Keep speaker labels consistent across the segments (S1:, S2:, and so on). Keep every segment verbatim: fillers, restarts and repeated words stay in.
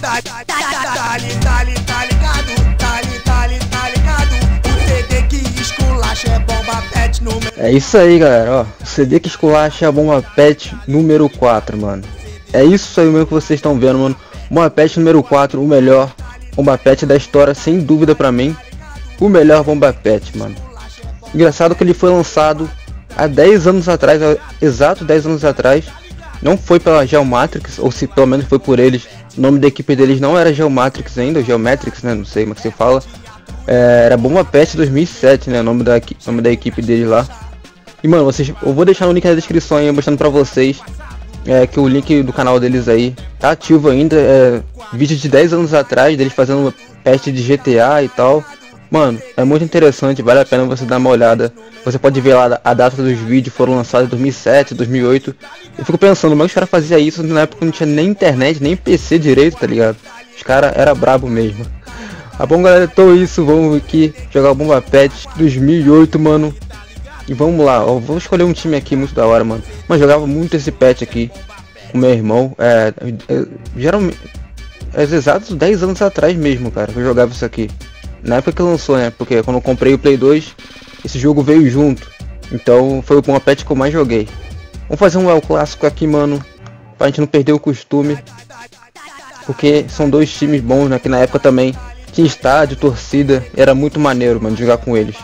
S1: Tá, tá, tá, tá, li, tá, li, tá ligado? Tá, li, tá, li, tá ligado? O C D que esculacha é bomba pet número...
S2: É isso aí, galera, ó. O C D que esculacha é a bomba pet número quatro, mano. É isso aí mesmo que vocês estão vendo, mano. Bomba pet número quatro, o melhor bomba pet da história, sem dúvida pra mim. O melhor bomba pet, mano. Engraçado que ele foi lançado há dez anos atrás, exato dez anos atrás. Não foi pela Geomatrix, ou se pelo menos foi por eles. O nome da equipe deles não era Geomatrix ainda, ou Geometrix, né? Não sei como é que se fala. É, era Bomba Pet dois mil e sete, né? O nome da, nome da equipe deles lá. E mano, vocês, eu vou deixar o link na descrição aí, mostrando pra vocês. É, que o link do canal deles aí tá ativo ainda. É, vídeo de dez anos atrás, deles fazendo teste de G T A e tal. Mano, é muito interessante, vale a pena você dar uma olhada. Você pode ver lá a data dos vídeos, foram lançados em dois mil e sete, dois mil e oito. Eu fico pensando, como é que os caras faziam isso na época que não tinha nem internet, nem P C direito, tá ligado? Os caras eram brabo mesmo. Tá bom, galera, então é isso, vamos aqui jogar o Bomba Pet dois mil e oito, mano. E vamos lá, ó, vou escolher um time aqui muito da hora, mano. Mas jogava muito esse pet aqui com meu irmão. É, é, geralmente, é exatos dez anos atrás mesmo, cara, que eu jogava isso aqui. Na época que lançou, né? Porque quando eu comprei o Play dois, esse jogo veio junto. Então foi o Bomba Pet que eu mais joguei. Vamos fazer um El Clássico aqui, mano, pra gente não perder o costume. Porque são dois times bons, né? Que na época também tinha estádio, torcida. Era muito maneiro, mano, jogar com eles.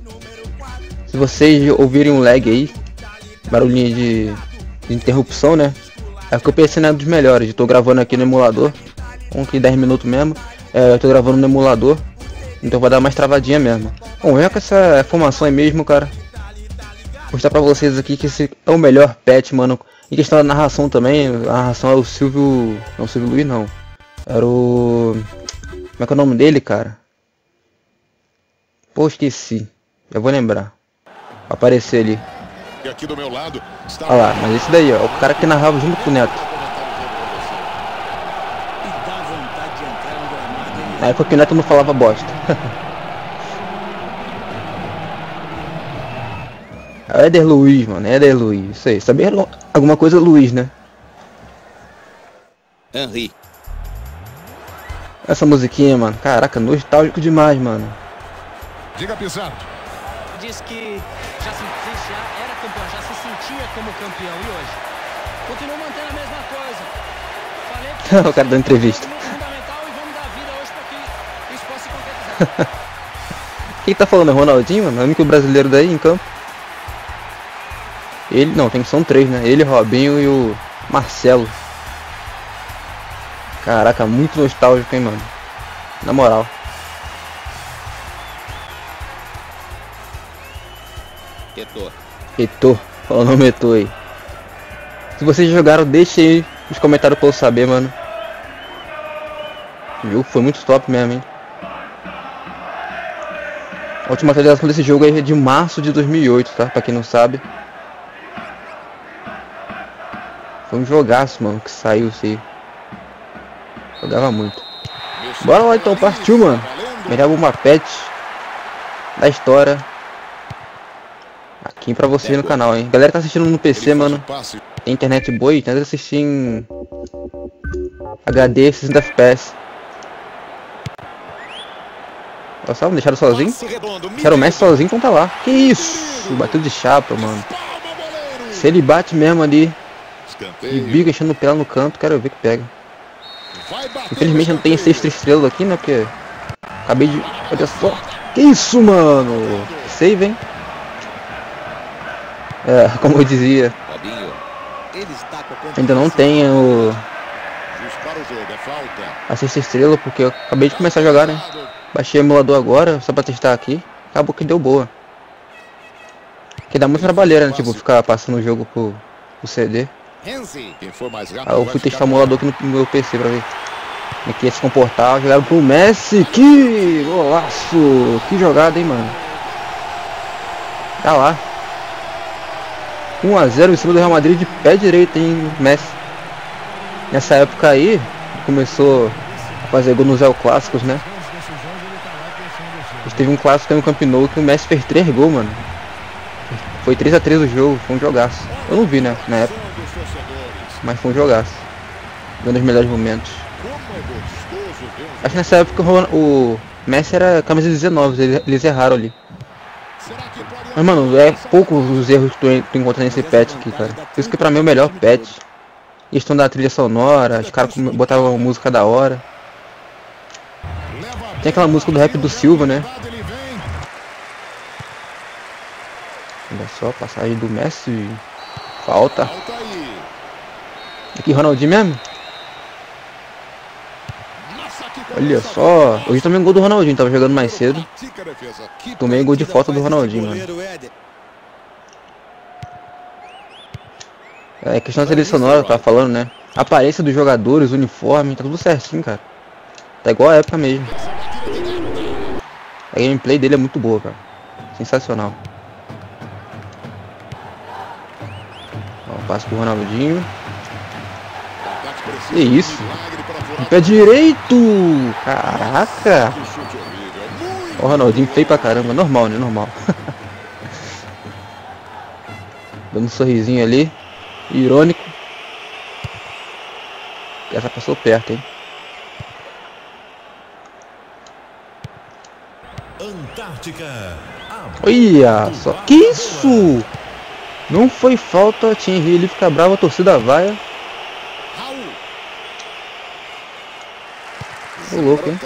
S2: Se vocês ouvirem um lag aí, barulhinho de, de interrupção, né? É porque o P C não é dos melhores. Eu tô gravando aqui no emulador. Vamos aqui dez minutos mesmo. É, eu tô gravando no emulador. Então vai dar mais travadinha mesmo. Bom, é com essa formação aí mesmo, cara. Vou mostrar pra vocês aqui que esse é o melhor pet, mano. Em questão da narração também, a narração é o Silvio... Não, o Silvio Luiz não. Era o... Como é que é o nome dele, cara? Pô, esqueci. Já vou lembrar. Vai aparecer ali.
S3: E aqui do meu lado está...
S2: Olha lá, mas esse daí, ó. O cara que narrava junto com o Neto. Na época que o Neto não falava bosta. É Éder Luiz, mano. Éder Luiz. Isso aí. Sabia alguma coisa Luiz, né?
S3: Henry.
S2: Essa musiquinha, mano. Caraca, nostálgico demais, mano.
S3: Diga, Pizarro.
S4: Diz que já se, já era campeão, já se sentia como campeão. E hoje? Continua mantendo a mesma coisa. Falei que
S2: o cara da entrevista. Quem tá falando é Ronaldinho, mano? É o único brasileiro daí em campo. Ele, não, tem que são três, né? Ele, Robinho e o Marcelo. Caraca, muito nostálgico, hein, mano? Na moral.
S3: Etor.
S2: Etor, fala o nome Etor aí. Se vocês jogaram, deixa aí nos comentários pra eu saber, mano. O jogo foi muito top mesmo, hein? A última atualização desse jogo aí é de março de dois mil e oito, tá? Pra quem não sabe. Foi um jogaço, mano, que saiu isso aí. Jogava muito. Bora lá então, partiu, mano. Melhor Bomba Pet da história. Aqui pra vocês no canal, hein. Galera tá assistindo no P C, mano. Tem internet boa e tenta assistir em H D sessenta F P S. Olha só, me deixaram sozinho. Deixaram o Messi sozinho, então tá lá. Que isso? Bateu de chapa, mano. Se ele bate mesmo ali de bico, enchendo o pé lá no canto, quero ver que pega. Infelizmente não tem sexta estrela aqui, né? Porque acabei de... Olha só. Que isso, mano? Save, hein? É, como eu dizia, ainda não tem o... a sexta estrela, porque eu acabei de começar a jogar, né? Baixei o emulador agora, só pra testar aqui. Acabou que deu boa. Que dá muita trabalheira, né? Tipo, ficar passando o jogo pro, pro C D. Aí eu fui testar o emulador aqui no, no meu P C pra ver como é que ia se comportar. Jogaram pro Messi. Que golaço! Que jogada, hein, mano? Tá lá. um a zero em cima do Real Madrid de pé direito, hein, Messi. Nessa época aí, começou a fazer gol nos El Clássicos, né? A gente teve um clássico no Camp Nou que o Messi fez três gols, mano. Foi três a três o jogo, foi um jogaço. Eu não vi, né, na época. Mas foi um jogaço. Um dos melhores momentos. Acho que nessa época o, o Messi era camisa dezenove, eles, eles erraram ali. Mas mano, é poucos os erros que tu, tu encontra nesse patch aqui, cara. Por isso que pra mim é o melhor patch. Questão da trilha sonora, os caras botavam música da hora. Tem aquela música do rap do Silva, né? Olha só, passagem do Messi. Falta. Aqui, Ronaldinho mesmo. Olha só. Hoje também gol do Ronaldinho, tava jogando mais cedo. Tomei gol de falta do Ronaldinho, mano. É questão da trilha sonora, eu tava falando, né? A aparência dos jogadores, o uniforme, tá tudo certinho, cara. Tá igual a época mesmo. A gameplay dele é muito boa, cara. Sensacional. Ó, passo pro Ronaldinho. Que isso? No pé direito! Caraca! Ó, o Ronaldinho feio pra caramba. Normal, né? Normal. Dando um sorrisinho ali. Irônico. Essa passou perto, hein?
S5: Antártica.
S2: Olha só. Que isso? Não foi falta. Thierry, ele fica bravo, a torcida vai. Ô louco, hein?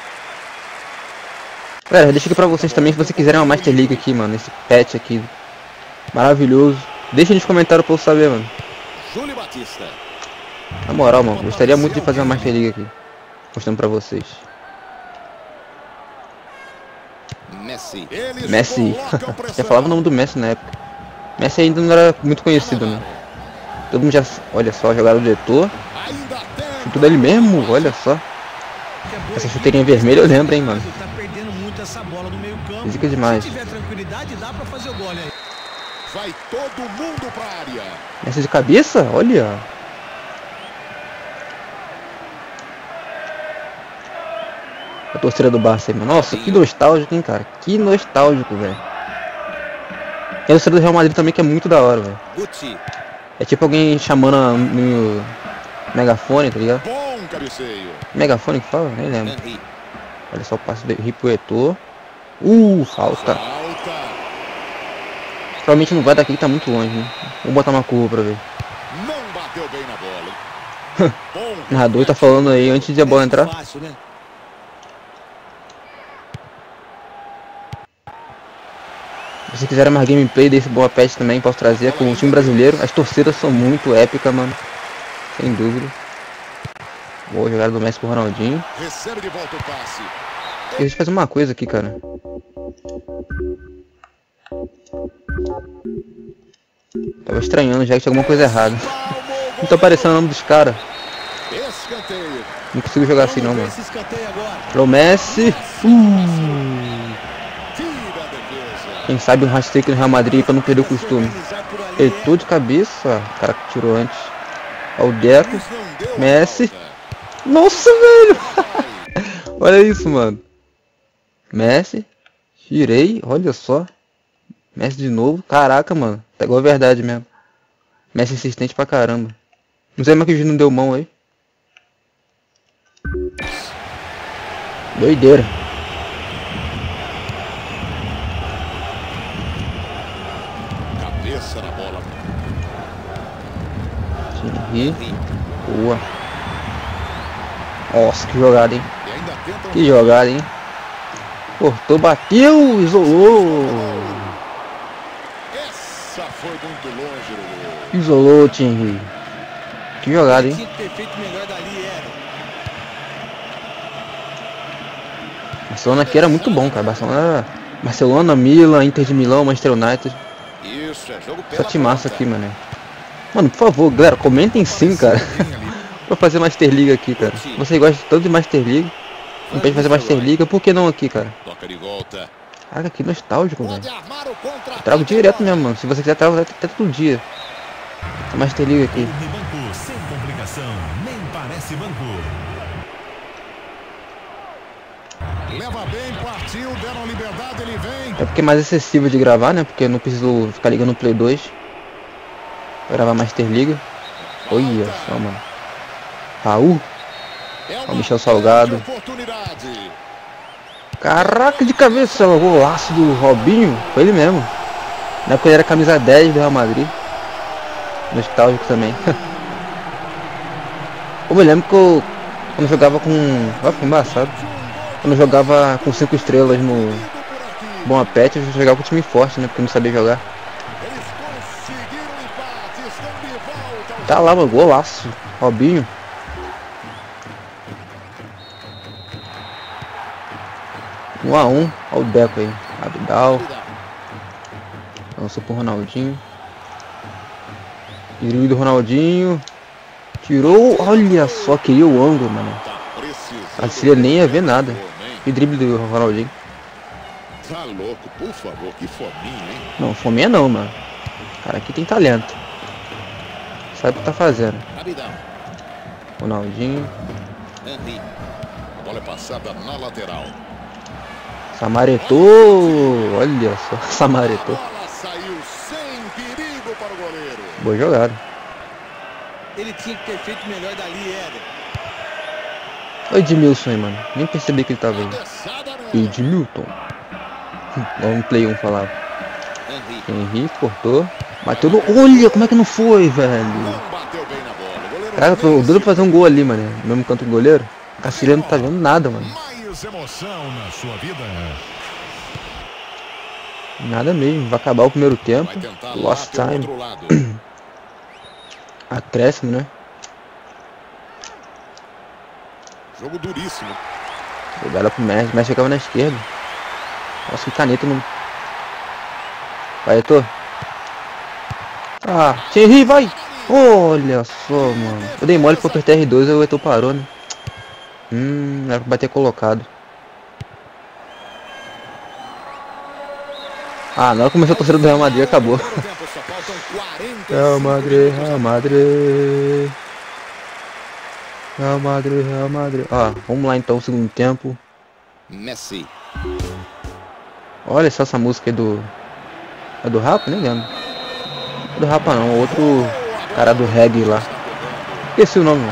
S2: Galera, deixa aqui pra vocês também, se vocês quiserem uma Master League aqui, mano. Esse patch aqui. Maravilhoso. Deixa nos comentários pra eu saber, mano.
S3: Júlio Batista.
S2: Na moral, mano, gostaria muito de fazer uma Master League aqui. Mostrando pra vocês.
S3: Messi.
S2: Messi. Já falava o nome do Messi na época. Messi ainda não era muito conhecido, né? Todo mundo já... Olha só, jogaram o diretor. Chutou dele mesmo, olha só. Essa chuteirinha vermelha eu lembro, hein, mano.
S5: Tá perdendo muito essa bola no meio-campo.
S2: Física demais.
S5: Se tiver tranquilidade, dá pra fazer o gol aí.
S3: Vai todo mundo pra área.
S2: Messi de cabeça? Olha. A torcida do Barça aí, mano. Nossa, que nostálgico, hein, cara. Que nostálgico, velho. Tem a torcida do Real Madrid também, que é muito da hora, velho.
S3: Guti.
S2: É tipo alguém chamando no megafone, tá ligado?
S3: Bom cabeceio.
S2: Megafone que fala? Nem lembro.
S3: Henry.
S2: Olha só o passe do Henry pro Eto'o. Uh, falta.
S3: Falta.
S2: Provavelmente não vai daqui, que tá muito longe, né? Vou botar uma curva pra ver.
S3: Não bateu bem na bola. Bom.
S2: O narrador tá falando aí antes de a bola entrar.
S5: Fácil, né?
S2: Se vocês quiserem mais gameplay desse Boa Patch também, posso trazer com o time brasileiro. As torcidas são muito épicas, mano. Sem dúvida. Boa jogada do Messi pro Ronaldinho.
S3: Recebe de volta o passe.
S2: E deixa eu fazer uma coisa aqui, cara. Tava estranhando já que tinha alguma coisa errada. Não tá aparecendo o nome dos caras.
S3: Escanteio.
S2: Não consigo jogar assim não, mano.
S5: Esse escanteio agora.
S2: Pro Messi. Uh.
S3: Tira a defesa.
S2: Quem sabe um hat-trick no Real Madrid pra não perder o costume. Eto'o de cabeça. O cara que tirou antes. Ó o Deco.
S3: Não deu a
S2: Messi.
S3: falta.
S2: Nossa, velho. Olha isso, mano. Messi. Tirei. Olha só. Messi de novo. Caraca, mano. Tá igual a verdade mesmo. Messi insistente pra caramba. Não sei mais que o juiz não deu mão aí. Doideira.
S3: Cabeça na bola.
S2: Thierry. Boa. Nossa, que jogada, hein.
S3: E ainda tenta.
S2: Que jogada, hein. Cortou, bateu, isolou.
S3: Essa foi muito longe, Lulu.
S2: Isolou o Thierry. Que jogada, hein.
S5: Tinha que ter feito melhor dali, era.
S2: Barcelona aqui era muito bom, cara. Barcelona era... Barcelona, Milan, Inter de Milão, Manchester United.
S3: Isso, é jogo
S2: Só
S3: pela
S2: timaço
S3: ponta.
S2: aqui, mano. Mano, por favor, galera, comentem sim, cara. Pra fazer Master League aqui, cara. Vocês gostam tanto de Master League. Não pede fazer Master League, por que não aqui, cara?
S3: Toca de volta.
S2: Caraca, que nostálgico, velho.
S3: Pode armar o contra.
S2: Trago direto mesmo, mano. Se você quiser, trago até todo dia. A Master League aqui.
S5: Unibanco, sem complicação, nem parece banco.
S3: Leva bem, partiu, deram liberdade, ele vem.
S2: É porque é mais acessível de gravar, né? Porque eu não preciso ficar ligando no Play dois. Vou gravar Master League. Olha só, mano. Raul. Ó, o Michel Salgado. Caraca, de cabeça, o golaço do Robinho. Foi ele mesmo. Na época ele era camisa dez do Real Madrid. Nostálgico também. Eu me lembro que eu, quando eu jogava com... Ó, foi embaçado. Quando eu jogava com cinco estrelas no Bom Pet, eu jogava com time forte, né? Porque eu não sabia jogar. Tá lá, mano, golaço. Robinho. Um a um. Olha o Deco aí. Abidal. Lançou pro Ronaldinho. Drible do Ronaldinho. Tirou. Olha só, queria o ângulo, mano. Assim nem ia ver nada. Que drible do Ronaldinho.
S3: Tá louco, por favor, que fominha, hein?
S2: Não, fominha não, mano. O cara aqui tem talento. Sabe o que tá fazendo. Ronaldinho.
S3: A bola é passada na lateral.
S2: Samaretou. Olha só, Samaretou.
S3: A bola saiu sem perigo para o goleiro.
S2: Boa jogada.
S4: Ele tinha que ter feito melhor dali, Éder.
S2: Olha o Edmilson aí, mano. Nem percebi que ele tava aí. Edmilton. Vamos play um falava. Henrique cortou. Bateu no... Olha, como é que não foi, velho? Cara, eu tô doido pra fazer um gol ali, mano. No mesmo canto do goleiro. O Cacilha não tá vendo nada, mano.
S3: Mais emoção na sua vida.
S2: Nada mesmo. Vai acabar o primeiro tempo. Lost time. Acréscimo, né?
S3: Jogo duríssimo.
S2: Jogada pro Messi. O Messi ficava na esquerda. Nossa, que caneta no... Vai, Heitor. Ah, Thierry, vai! Olha só, mano. Eu dei mole pro apertar R dois e o Heitor parou, né? Hum, era pra bater colocado. Ah, na hora que começou a torcida do Real Madrid, acabou. Real Madrid, Real Madrid. Real Madrid, Real Madrid. Ó, vamos lá então, segundo tempo.
S3: Messi.
S2: Olha só essa música aí do... É do Rapa? Nem lembro. Não é do Rapa não, outro cara do reggae lá. Esqueci o nome, mano.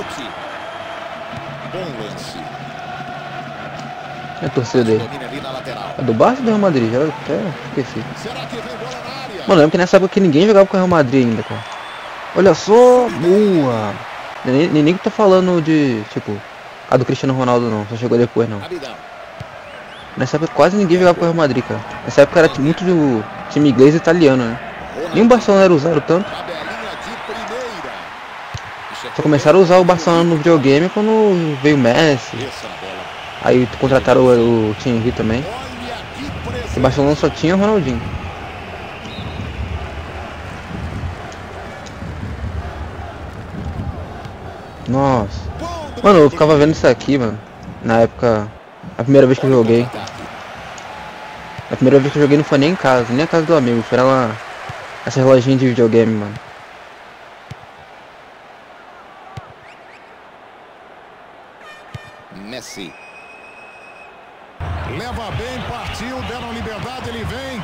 S3: Bom lance.
S2: É a torcida dele. É do Barça ou do Real Madrid? Já até esqueci. Mano, lembro que nessa época que ninguém jogava com o Real Madrid ainda, cara. Olha só, boa. Nem, nem, nem que tô falando de, tipo, a do Cristiano Ronaldo não, só chegou depois não. Nessa época quase ninguém jogava com o Real Madrid, cara. Nessa época era muito do time inglês e italiano, né? Nem o Barcelona era usado tanto. Só começaram a usar o Barcelona no videogame quando veio o Messi. Aí contrataram o, o Thierry também. O Barcelona só tinha o Ronaldinho. Nossa. Mano, eu ficava vendo isso aqui, mano. Na época... A primeira vez que eu joguei. A primeira vez que eu joguei não foi nem em casa, nem a casa do amigo. Foi lá... Essas lojinhas de videogame, mano.
S3: Messi. Leva bem, partiu, deram liberdade, ele vem.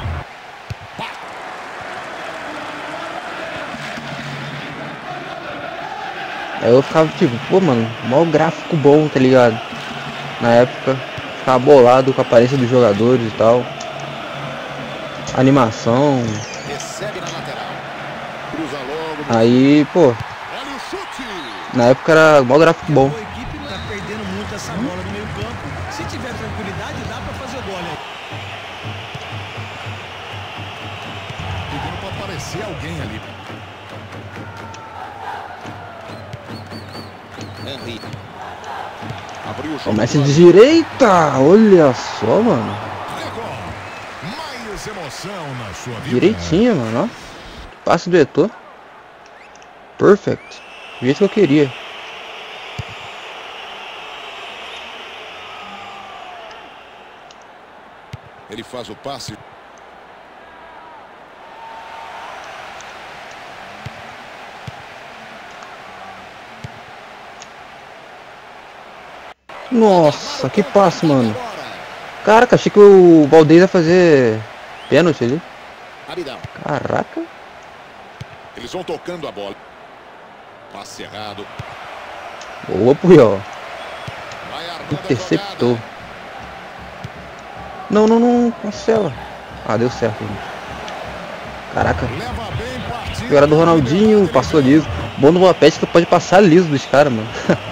S2: Aí eu ficava tipo, pô, mano, maior gráfico bom, tá ligado? Na época, ficava bolado com a aparência dos jogadores e tal. Animação. Aí, pô, na época era maior gráfico bom.
S4: A equipe tá perdendo muito essa bola no meio campo. Se tiver tranquilidade, dá pra fazer gol, né?
S3: Pedindo pra aparecer alguém ali. Henry. Abriu o jogo.
S2: Começa de direita! Olha só, mano.
S3: Mais emoção na sua vida.
S2: Direitinho, mano, ó. Passe do Heitor. Perfect. Do jeito que eu queria.
S3: Ele faz o passe.
S2: Nossa, que passe, mano. Caraca, achei que o Valdez ia fazer pênalti ali. Caraca.
S3: Eles vão tocando a bola. Passe errado.
S2: Boa, Puyol. Interceptou. Não, não, não. Cancela. Ah, deu certo, gente. Caraca. Jogada do Ronaldinho. Passou liso. Bom no Boa Pet, tu pode passar liso dos caras, mano.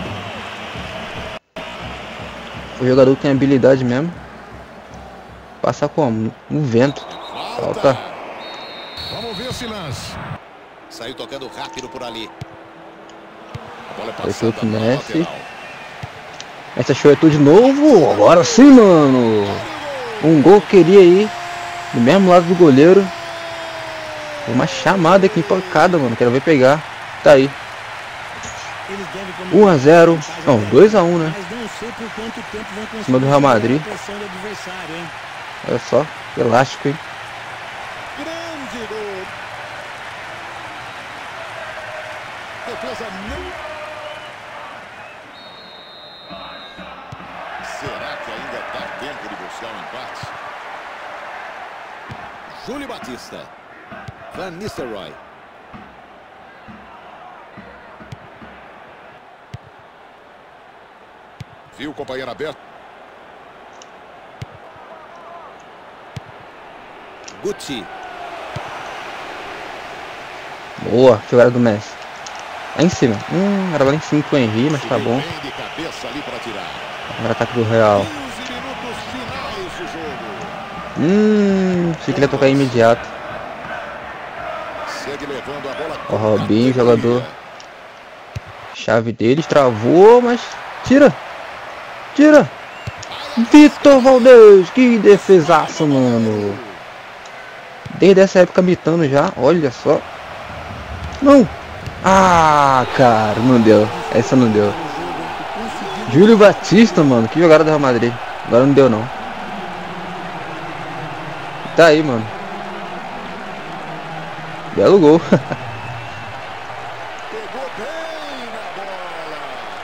S2: O jogador tem habilidade mesmo. Passar como? No vento. Falta.
S3: Vamos ver esse lance.
S6: Saiu tocando rápido por ali. A bola é
S2: Foi
S6: passada
S2: pro
S6: na
S2: Messi.
S6: lateral.
S2: Essa show é tudo de novo. Agora sim, mano. Um gol queria ir do mesmo lado do goleiro. Uma chamada aqui, pancada, mano. Quero ver pegar. Tá aí. um a zero. Não, dois a um, né? Em cima do Real Madrid. Olha só. Elástico, hein?
S3: Grande gol. Defesa não. Será que ainda dá tempo de buscar um empate?
S6: Júlio Batista. Van Nistelrooy.
S3: Viu o companheiro aberto?
S6: Guti.
S2: Boa, jogada do Messi. Lá em cima. Hum, era lá em cima pro Henry, mas tá bom.
S3: Bem de cabeça ali para tirar.
S2: Agora ataque do Real.
S3: quinze minutos finais de jogo.
S2: Hum, achei que ele ia tocar imediato.
S3: Segue levando a bola.
S2: O Robinho, jogador. Chave deles, travou, mas tira. Tira. Vitor Valdez, que defesaço, mano. Desde essa época mitando já, olha só. Não. Ah, cara, não deu. Essa não deu. Júlio Batista, mano, que jogada do Real Madrid. Agora não deu, não. Tá aí, mano. Belo gol.
S3: Pegou bem na bola.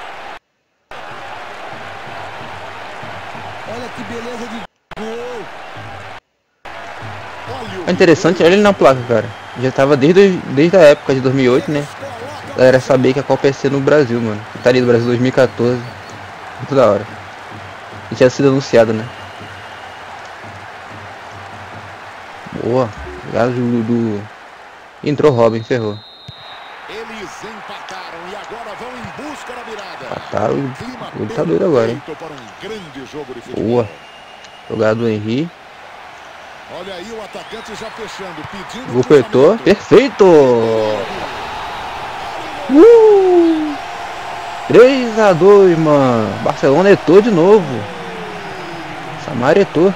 S4: Olha que beleza de gol.
S3: Olha o
S2: É interessante, olha ele na placa, cara. Já tava desde, desde a época de dois mil e oito, né? A galera sabia que a Copa ia ser no Brasil, mano. Tá ali do Brasil dois mil e quatorze. Muito da hora. E tinha sido anunciado, né? Boa. Jogada do, do... Entrou Robin, ferrou.
S3: Eles empataram e agora vão em busca da virada.
S2: Empataram.
S3: Clima
S2: O tá doido agora, hein?
S3: perfeito para um grande jogo de futebol.
S2: Boa. Jogada do Henry.
S3: Olha aí o atacante já fechando, pedindo
S2: Gol apertou.
S3: cruzamento.
S2: Perfeito! Uh! três a dois, mano. Barcelona etou de novo. Samara etou.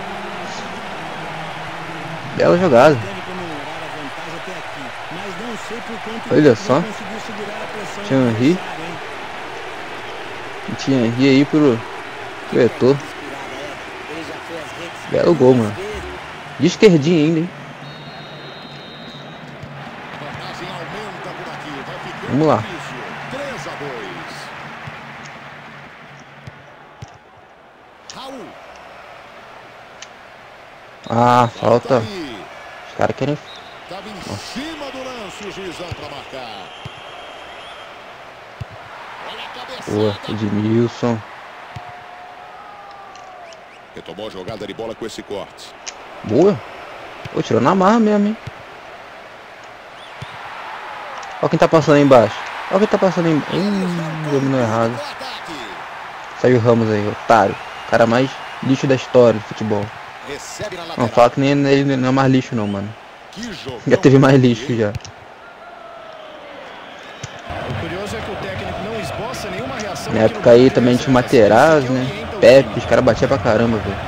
S2: Bela jogada. Olha só. Tinha Henry. Tinha Henry aí pro, pro Eto'o. Belo gol, mano. De esquerdinha ainda, hein?
S3: A vantagem aumenta por aqui, vai ficando
S2: Vamos lá.
S3: difícil. três a dois. Raul.
S2: Ah, falta.
S3: Aí.
S2: Os caras querem.
S3: Tava em cima do lance o juizão para marcar. Olha a cabeçada.
S2: Boa, Edmilson.
S3: Retomou a jogada de bola com esse corte.
S2: Boa. Pô, tirou na marra mesmo, hein? Olha quem tá passando aí embaixo. Olha quem tá passando aí embaixo. Hum, dominou errado.
S3: O ataque.
S2: Saiu o Ramos aí, otário. Cara mais lixo da história do futebol.
S3: Recebe na
S2: Não,
S3: lateral.
S2: fala que nem ele não é mais lixo não, mano.
S3: Que jogão.
S2: Já teve mais lixo já.
S7: O curioso é que o técnico não esboça nenhuma reação.
S2: Na época aí também tinha o Materazzi, né? Pepe, os caras batiam pra caramba, velho.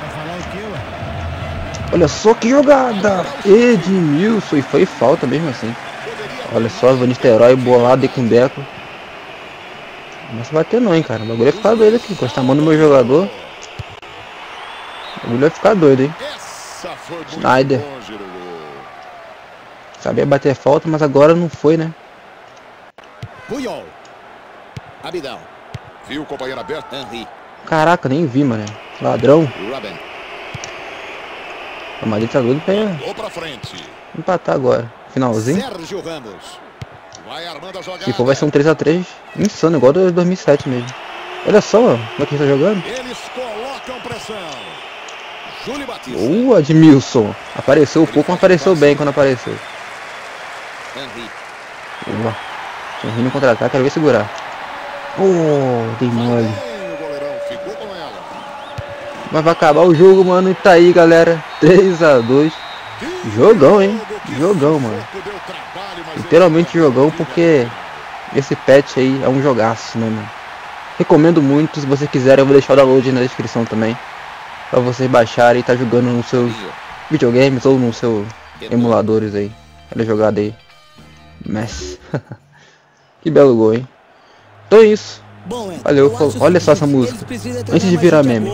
S2: Olha só que jogada! Edmilson, e foi falta mesmo assim. Olha só, Van Nistelrooy bolado aí com o Deco. Não se bater não, hein, cara. O bagulho vai ficar doido aqui. Encostar a mão no meu jogador. O bagulho vai ficar doido, hein.
S3: Essa foi muito
S2: Schneider.
S3: longe do gol.
S2: Sabia bater falta, mas agora não foi, né?
S6: Puyol. Abidal.
S3: Viu o companheiro aberto?
S6: Henry.
S2: Caraca, nem vi, mano. Ladrão.
S6: Robin.
S2: O Madrid tá doido pra
S3: Ou pra frente.
S2: empatar agora. Finalzinho.
S6: Sérgio Ramos.
S3: Vai armando a jogada.
S2: Se for, vai ser um três a três insano, igual do dois mil e sete mesmo. Olha só, mano, como é que ele tá jogando.
S3: Eles colocam pressão. Júlio Batista.
S2: Boa, Admilson. Apareceu pouco, mas apareceu bem quando apareceu.
S6: Henry.
S2: Boa. Henry no contra-ataque, quero ver segurar. Oh, dei mole.
S3: Bem, o goleirão ficou com ela.
S2: Mas vai acabar o jogo, mano. E tá aí, galera. três a dois. Jogão, hein? Jogão, mano.
S3: Deu trabalho, mas
S2: Literalmente jogão, porque esse patch aí é um jogaço, né, mano? Recomendo muito. Se vocês quiserem, eu vou deixar o download na descrição também, pra vocês baixarem e tá jogando nos seus videogames ou nos seus emuladores aí. Olha a jogada aí. Messi. Que belo gol, hein? Então é isso. Valeu, olha só essa música. Antes de virar meme.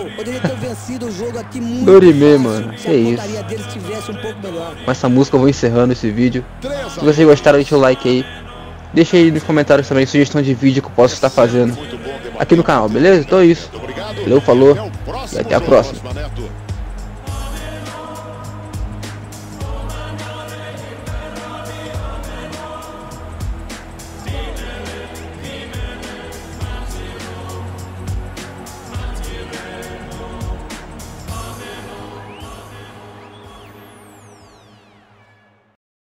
S2: Dorime, mano. Que isso. Com essa música eu vou encerrando esse vídeo. Se vocês gostaram, deixa o like aí. Deixa aí nos comentários também sugestão de vídeo que eu posso estar fazendo aqui no canal, beleza? Então é isso. Valeu, falou e até a próxima.